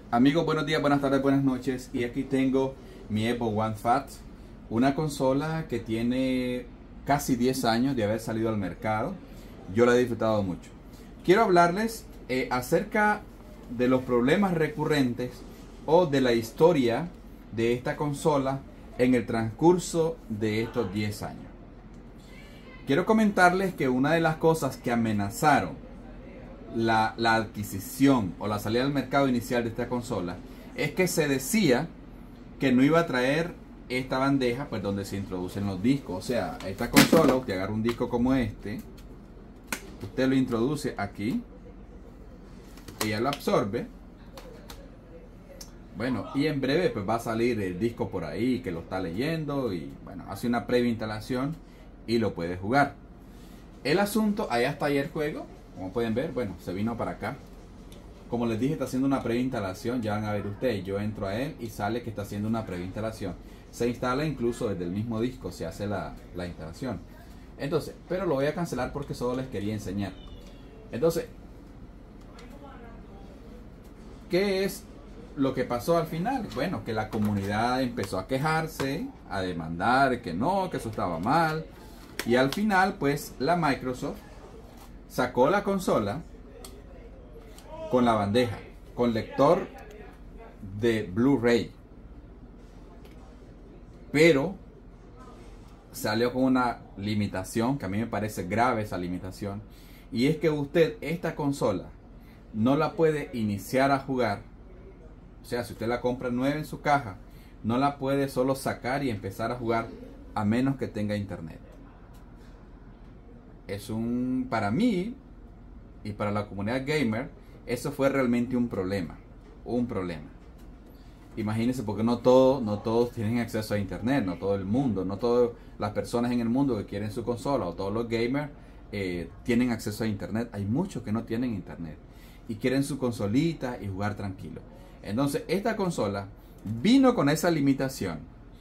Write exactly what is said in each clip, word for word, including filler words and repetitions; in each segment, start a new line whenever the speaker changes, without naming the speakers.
Amigos, buenos días, buenas tardes, buenas noches. Y aquí tengo mi Xbox One Fat, una consola que tiene casi diez años de haber salido al mercado. Yo la he disfrutado mucho. Quiero hablarles eh, acerca de los problemas recurrentes o de la historia de esta consola en el transcurso de estos diez años. Quiero comentarles que una de las cosas que amenazaron La, la adquisición o la salida al mercado inicial de esta consola es que se decía que no iba a traer esta bandeja pues donde se introducen los discos. O sea, esta consola, usted agarra un disco como este, usted lo introduce aquí, ella lo absorbe, bueno, y en breve pues va a salir el disco por ahí que lo está leyendo y bueno, hace una previa instalación y lo puede jugar. El asunto, allá está ahí el juego. Como pueden ver, bueno, se vino para acá. Como les dije, está haciendo una preinstalación. Ya van a ver ustedes, yo entro a él y sale que está haciendo una preinstalación. Se instala incluso desde el mismo disco, se hace la, la instalación. Entonces, pero lo voy a cancelar porque solo les quería enseñar. Entonces, ¿qué es lo que pasó al final? Bueno, que la comunidad empezó a quejarse, a demandar que no, que eso estaba mal. Y al final, pues, la Microsoft sacó la consola con la bandeja, con lector de Blu-ray, pero salió con una limitación que a mí me parece grave, esa limitación, y es que usted esta consola no la puede iniciar a jugar. O sea, si usted la compra nueva en su caja, no la puede solo sacar y empezar a jugar a menos que tenga internet. Es un, para mí y para la comunidad gamer, eso fue realmente un problema, un problema. Imagínense, porque no todos, no todos tienen acceso a internet, no todo el mundo, no todas las personas en el mundo que quieren su consola o todos los gamers eh, tienen acceso a internet. Hay muchos que no tienen internet y quieren su consolita y jugar tranquilo. Entonces, esta consola vino con esa limitación.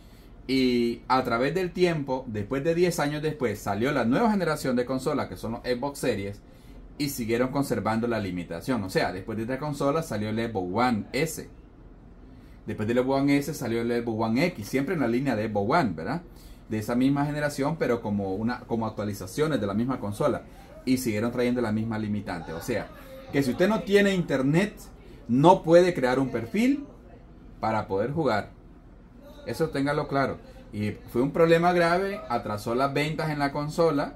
Y a través del tiempo, después de diez años después, salió la nueva generación de consolas que son los Xbox Series y siguieron conservando la limitación. O sea, después de esta consola salió el Xbox One S. Después del Xbox One S salió el Xbox One X, siempre en la línea de Xbox One, ¿verdad? De esa misma generación, pero como, una, como actualizaciones de la misma consola. Y siguieron trayendo la misma limitante. O sea, que si usted no tiene internet, no puede crear un perfil para poder jugar. Eso téngalo claro. Y fue un problema grave, atrasó las ventas en la consola,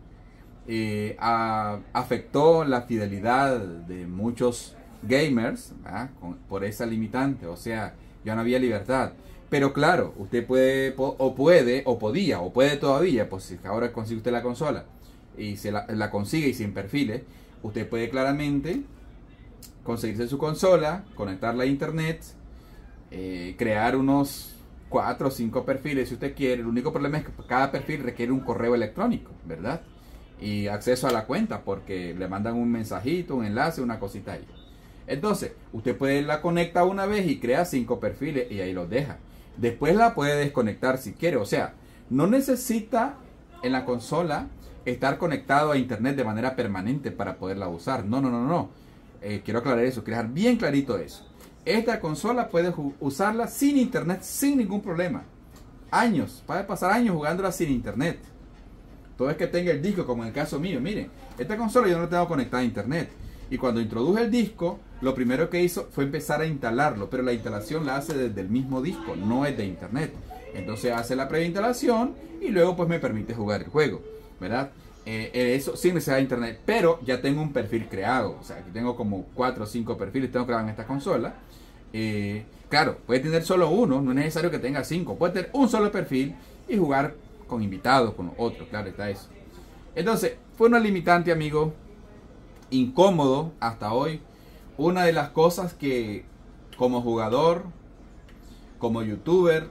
eh, a, afectó la fidelidad de muchos gamers Con, por esa limitante. O sea, ya no había libertad. Pero claro, usted puede, o puede, o podía, o puede todavía, pues si ahora consigue usted la consola y se la, la consigue y sin perfiles, usted puede claramente conseguirse su consola, conectarla a internet, eh, crear unos cuatro o cinco perfiles si usted quiere. El único problema es que cada perfil requiere un correo electrónico, ¿verdad? Y acceso a la cuenta, porque le mandan un mensajito, un enlace, una cosita ahí. Entonces, usted puede la conecta una vez y crea cinco perfiles y ahí los deja. Después la puede desconectar si quiere. O sea, no necesita en la consola estar conectado a internet de manera permanente para poderla usar. No, no, no, no. Eh, quiero aclarar eso, quiero dejar bien clarito eso. Esta consola puede usarla sin internet, sin ningún problema. Años, puede pasar años jugándola sin internet. Todo es que tenga el disco, como en el caso mío. Miren, esta consola yo no la tengo conectada a internet. Y cuando introduje el disco, lo primero que hizo fue empezar a instalarlo. Pero la instalación la hace desde el mismo disco, no es de internet. Entonces hace la preinstalación y luego pues me permite jugar el juego, ¿verdad? Eh, eso sin necesidad de internet. Pero ya tengo un perfil creado. O sea, aquí tengo como cuatro o cinco perfiles tengo creados en esta consola. Eh, claro, puede tener solo uno, no es necesario que tenga cinco. Puede tener un solo perfil y jugar con invitados, con otros, claro está eso. Entonces, fue una limitante, amigo, incómodo hasta hoy. Una de las cosas que como jugador, como youtuber,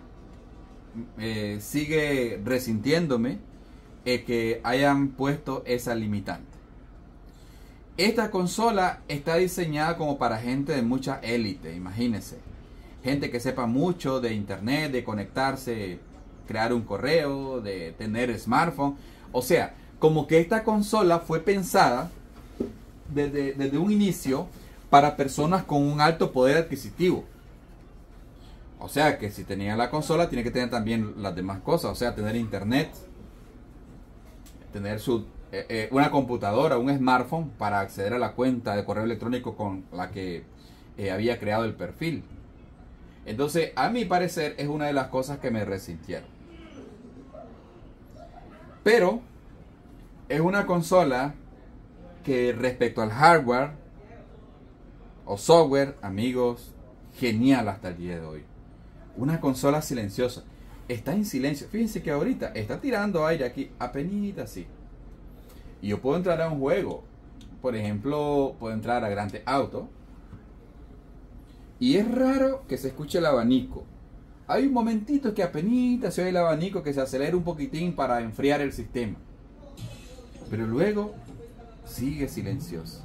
eh, sigue resintiéndome es que hayan puesto esa limitante. Esta consola está diseñada como para gente de mucha élite, imagínense. Gente que sepa mucho de internet, de conectarse, crear un correo, de tener smartphone. O sea, como que esta consola fue pensada desde, desde un inicio para personas con un alto poder adquisitivo. O sea que si tenía la consola, tiene que tener también las demás cosas. O sea, tener internet, tener su, eh, eh, una computadora, un smartphone para acceder a la cuenta de correo electrónico con la que eh, había creado el perfil. Entonces, a mi parecer, es una de las cosas que me resintieron. Pero es una consola que respecto al hardware o software, amigos, genial hasta el día de hoy. Una consola silenciosa. Está en silencio. Fíjense que ahorita está tirando aire aquí, apenita así. Y yo puedo entrar a un juego. Por ejemplo, puedo entrar a Grand Theft Auto. Y es raro que se escuche el abanico. Hay un momentito que apenita se oye el abanico, que se acelera un poquitín para enfriar el sistema. Pero luego sigue silencioso.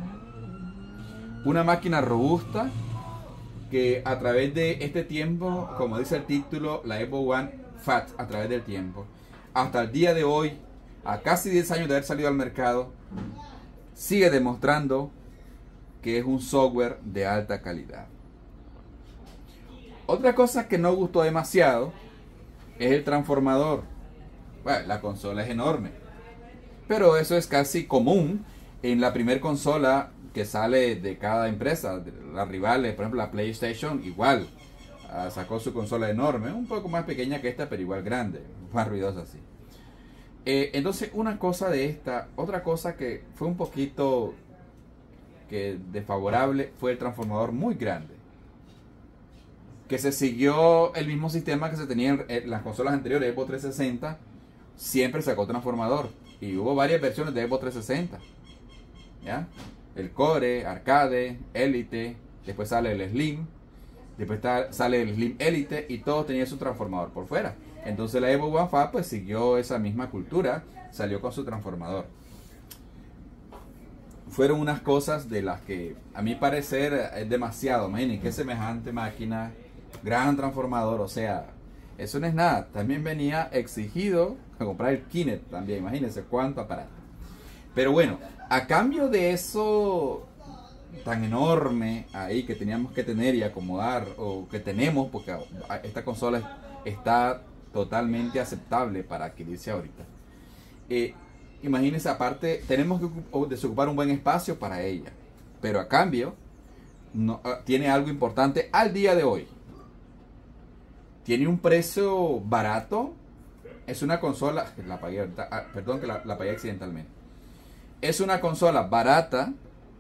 Una máquina robusta que a través de este tiempo, como dice el título, la Xbox One Fat, a través del tiempo, hasta el día de hoy, a casi diez años de haber salido al mercado, sigue demostrando que es un software de alta calidad. Otra cosa que no gustó demasiado es el transformador. Bueno, la consola es enorme, pero eso es casi común en la primer consola que sale de cada empresa. Las rivales, por ejemplo la PlayStation, igual uh, sacó su consola enorme, un poco más pequeña que esta, pero igual grande, más ruidosa así. Eh, entonces, una cosa de esta, otra cosa que fue un poquito que desfavorable fue el transformador muy grande, que se siguió el mismo sistema que se tenía en, en las consolas anteriores. Xbox trescientos sesenta siempre sacó transformador y hubo varias versiones de Xbox trescientos sesenta, ¿ya? El Core, Arcade, Elite, después sale el Slim, después está, sale el Slim Elite, y todo tenía su transformador por fuera. Entonces la Xbox One Fat pues siguió esa misma cultura, salió con su transformador. Fueron unas cosas de las que a mi parecer es demasiado. Imaginen que semejante máquina, gran transformador, o sea, eso no es nada. También venía exigido a comprar el Kinect también, imagínense cuánto aparato. Pero bueno, a cambio de eso tan enorme ahí que teníamos que tener y acomodar, o que tenemos, porque esta consola está totalmente aceptable para adquirirse ahorita. Eh, imagínense, aparte, tenemos que desocupar un buen espacio para ella, pero a cambio no, tiene algo importante al día de hoy. Tiene un precio barato. Es una consola, la apagué, perdón que la, la apagué accidentalmente. Es una consola barata.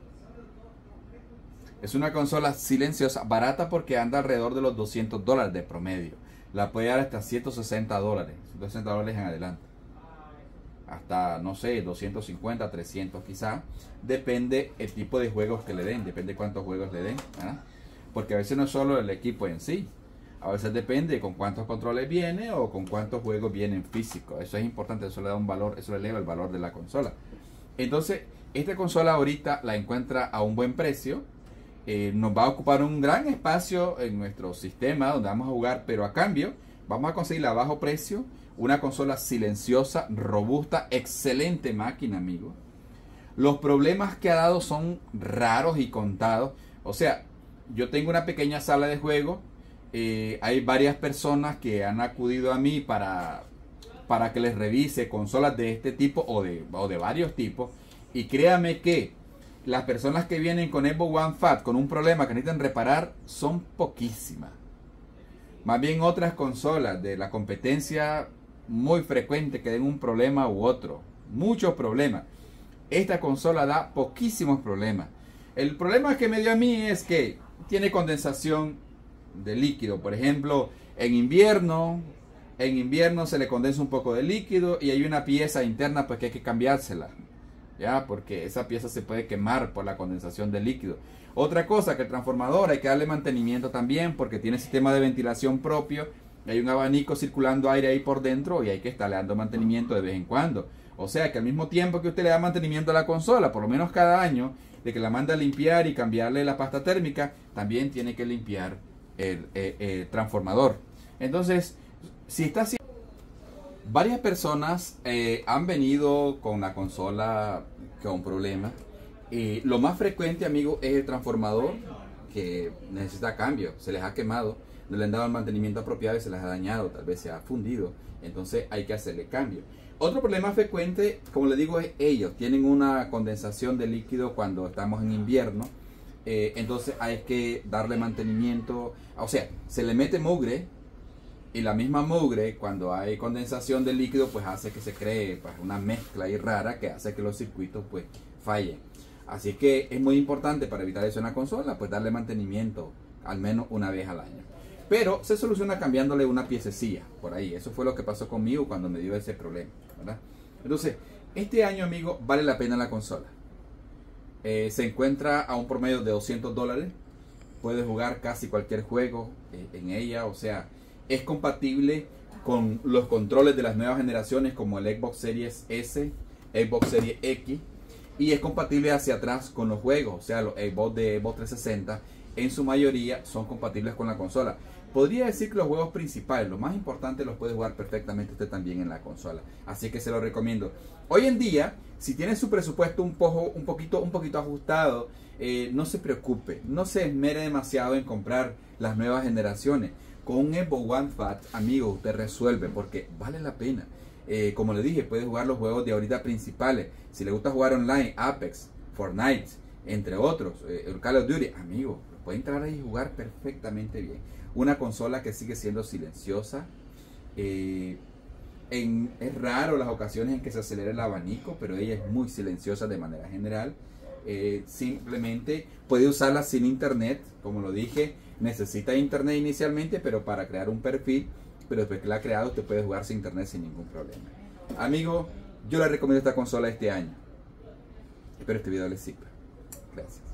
Es una consola silenciosa, barata porque anda alrededor de los doscientos dólares de promedio. La puede dar hasta ciento sesenta dólares, ciento sesenta dólares en adelante. Hasta, no sé, doscientos cincuenta, trescientos quizá. Depende el tipo de juegos que le den, depende cuántos juegos le den, ¿verdad? Porque a veces no es solo el equipo en sí. A veces depende con cuántos controles viene o con cuántos juegos vienen físicos. Eso es importante, eso le da un valor, eso le eleva el valor de la consola. Entonces, esta consola ahorita la encuentra a un buen precio. Eh, nos va a ocupar un gran espacio en nuestro sistema donde vamos a jugar, pero a cambio vamos a conseguir a bajo precio una consola silenciosa, robusta, excelente máquina, amigo. Los problemas que ha dado son raros y contados. O sea, yo tengo una pequeña sala de juego. Eh, hay varias personas que han acudido a mí para, para que les revise consolas de este tipo o de, o de varios tipos. Y créame que las personas que vienen con Xbox One Fat con un problema que necesitan reparar son poquísimas. Más bien otras consolas de la competencia muy frecuente que den un problema u otro. Muchos problemas. Esta consola da poquísimos problemas. El problema que me dio a mí es que tiene condensación de líquido. Por ejemplo, en invierno, en invierno se le condensa un poco de líquido y hay una pieza interna pues que hay que cambiársela. Ya, porque esa pieza se puede quemar por la condensación de líquido. Otra cosa, que el transformador hay que darle mantenimiento también porque tiene sistema de ventilación propio. Hay un abanico circulando aire ahí por dentro y hay que estarle dando mantenimiento de vez en cuando. O sea que al mismo tiempo que usted le da mantenimiento a la consola, por lo menos cada año, de que la manda a limpiar y cambiarle la pasta térmica, también tiene que limpiar el, el, el transformador. Entonces, si está así, varias personas eh, han venido con la consola con problemas Y lo más frecuente, amigo, es el transformador que necesita cambio, se les ha quemado, no le han dado el mantenimiento apropiado y se les ha dañado, tal vez se ha fundido, entonces hay que hacerle cambio. Otro problema frecuente, como les digo, es ellos tienen una condensación de líquido cuando estamos en invierno, eh, entonces hay que darle mantenimiento, o sea, se le mete mugre y la misma mugre cuando hay condensación de líquido pues hace que se cree pues, una mezcla ahí rara que hace que los circuitos pues fallen. Así que es muy importante para evitar eso en la consola, pues darle mantenimiento al menos una vez al año. Pero se soluciona cambiándole una piececilla por ahí. Eso fue lo que pasó conmigo cuando me dio ese problema, ¿verdad? Entonces, este año, amigo, vale la pena la consola. Eh, se encuentra a un promedio de doscientos dólares. Puedes jugar casi cualquier juego eh, en ella. O sea, es compatible con los controles de las nuevas generaciones como el Xbox Series S, Xbox Series X. Y es compatible hacia atrás con los juegos, o sea, los Xbox de Xbox trescientos sesenta en su mayoría son compatibles con la consola. Podría decir que los juegos principales, los más importantes, los puede jugar perfectamente usted también en la consola. Así que se lo recomiendo. Hoy en día, si tiene su presupuesto un, poco, un, poquito, un poquito ajustado, eh, no se preocupe, no se esmere demasiado en comprar las nuevas generaciones. Con un Xbox One Fat, amigo, usted resuelve porque vale la pena. Eh, como le dije, puede jugar los juegos de ahorita principales. Si le gusta jugar online, Apex, Fortnite, entre otros, eh, Call of Duty, amigo, puede entrar ahí y jugar perfectamente bien. Una consola que sigue siendo silenciosa. Eh, en, es raro las ocasiones en que se acelera el abanico, pero ella es muy silenciosa de manera general. Eh, simplemente puede usarla sin internet, como lo dije, necesita internet inicialmente, pero para crear un perfil. Pero después que la ha creado, usted puede jugar sin internet sin ningún problema. Amigo, yo le recomiendo esta consola este año. Espero este video les sirva. Gracias.